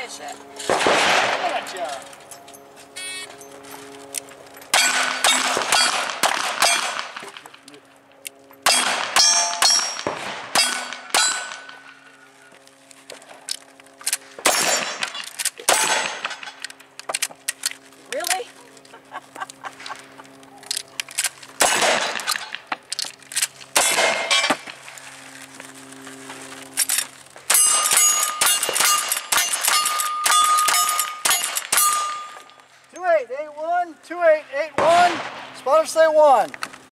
finish it. Gotcha. Really? Two 8, 8 1, 2 8, 8 1. Spotter say 1.